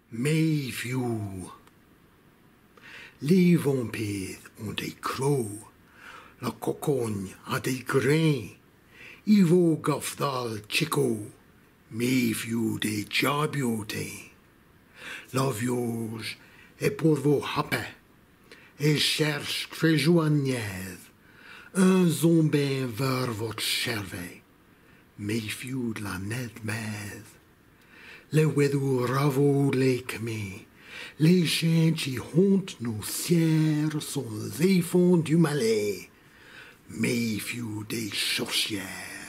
Mayview. Les vampires ont des crocs, la cocogne a des grains, Ivo Gafdal Chico, Mayview des jabiotés. La vierge est pour vos happes, et cherche très joignève, un zombie vers votre cerveau, Mayview de la ned-mève. Les weddous ravots les camés, les chiens qui hontent nos cierres sont les fonds du malais, Mayview des sorcières.